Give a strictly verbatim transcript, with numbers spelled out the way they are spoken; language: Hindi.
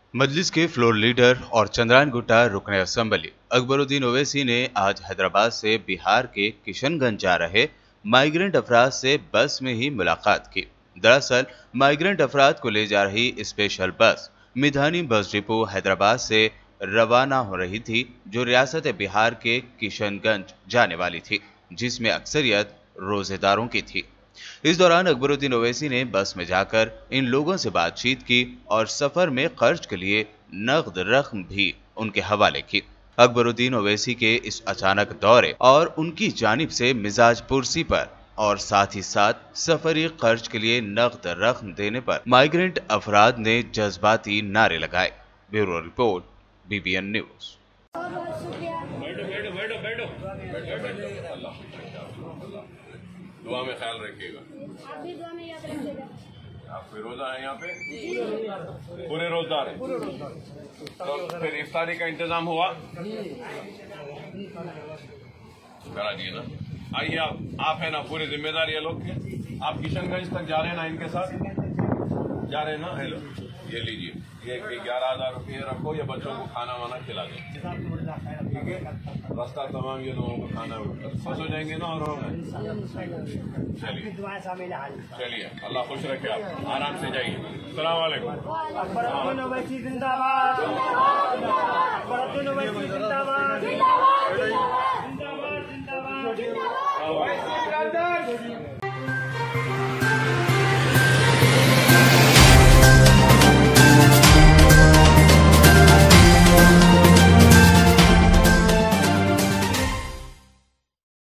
मजलिस के फ्लोर लीडर और चंद्रायन गुट्टा रुकने असम्बली अकबरुद्दीन ओवैसी ने आज हैदराबाद से बिहार के किशनगंज जा रहे माइग्रेंट अफराद से बस में ही मुलाकात की। दरअसल माइग्रेंट अफराद को ले जा रही स्पेशल बस मिधानी बस डिपो हैदराबाद से रवाना हो रही थी, जो रियासत बिहार के किशनगंज जाने वाली थी, जिसमें अक्सरियत रोजेदारों की थी। इस दौरान अकबरुद्दीन ओवैसी ने बस में जाकर इन लोगों से बातचीत की और सफर में खर्च के लिए नकद रकम भी उनके हवाले की। अकबरुद्दीन ओवैसी के इस अचानक दौरे और उनकी जानिब से मिजाज पुरसी पर और साथ ही साथ सफरी खर्च के लिए नकद रकम देने पर माइग्रेंट अफराद ने जज्बाती नारे लगाए। Bureau report, BBN news. दुआ में ख्याल रखिएगा। आप भी दुआ में याद रखिएगा। आप कोई रोजा है यहाँ पे? पूरे रोजदार है। तो फिर इफ्तारी का इंतजाम हुआ? करा दिए ना। आइए आप आप है ना, पूरी जिम्मेदारी है लोग की। आप किशनगंज तक जा रहे हैं ना, इनके साथ जा रहे हैं ना। हेलो, ये लीजिए, ये ग्यारह हजार रुपये रखो, ये बच्चों को खाना वाना खिला दें, ठीक है। रास्ता तमाम ये लोगों को खाना खुश हो जाएंगे ना। और चलिए चलिए, अल्लाह खुश रखे, आप आराम से जाइए। अस्सलाम वालेकुम। जिंदाबाद।